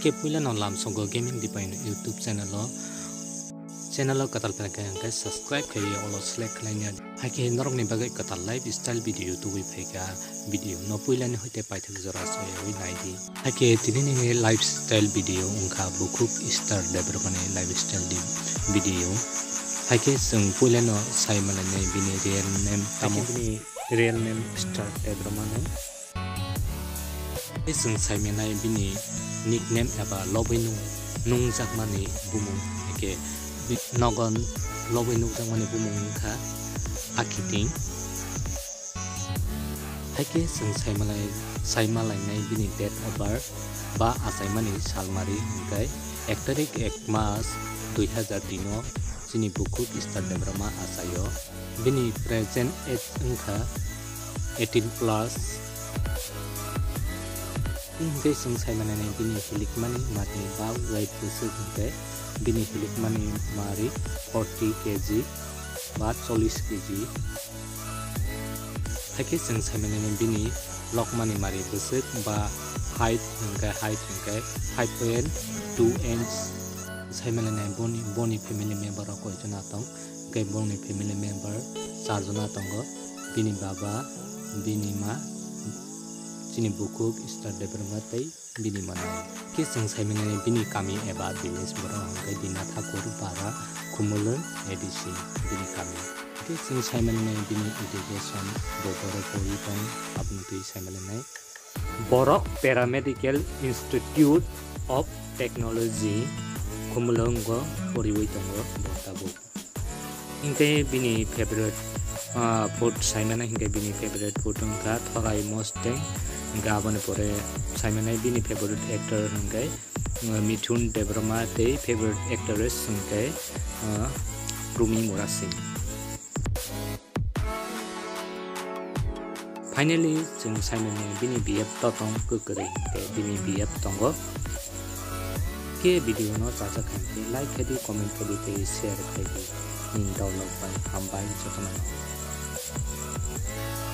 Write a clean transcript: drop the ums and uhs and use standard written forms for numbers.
Haike puila no lam songo gaming di pain YouTube channel katal pera kaya subscribe kaya olo select kaya haike norong ni bagai katal lifestyle video tu wi phega video no puila ni hoite pai thak jora so wi naidi haike tini ni lifestyle video ungkha bukuk Esther Debbarma ni lifestyle di video haike sung puila no sai mala nei bini real name tamo bini real name Esther Debbarma ne sung sai mena bini nickname aba lobinu nung jakmani bumung haike nogon lobinu jakmani bumung kha akiting haike sung sai malai nai bini date of birth ba asaimani salmari hingkai 1 tarik 1 mas 2003 sini buku Esther Debbarma asayo bini present age angka 18 plus hingkai sung sai mana nai bini hilik mani mati ba weight pusuk hingkai bini hilik mani mari 40 kg ba 40 kg haike sung sai mana nai bini lok mani mari pusuk ba height hingkai 5.2 inch sai mana nai boni family member ko jona tong kai boni family member charjona tongo bini baba bini ma sini buku Esther Debbarma tei bini mana ke sung sai mana nai bini kami eba business boro hingkai dina thakur para kumulun edisi bini kami ke sung sai mana nai bini education boro pori tong apni tui sai mana nai Borok Paramedical Institute of Technology Kumulonggo Poriwai Tongo Botabu hingkai bini favorite food saimana hingkai bini favorite food ongka thorai mosteng hingkai abone pore saimana bini favorite actor hingkai Mithun Debbarma tei favorite actress hingkai Rumi Morasing. Finally, jeng saimane bini biap totong kukuri ke bini biap tongo ke video no chacha khanti like khadi comment khadi te share khadi nin download pai hambai chotona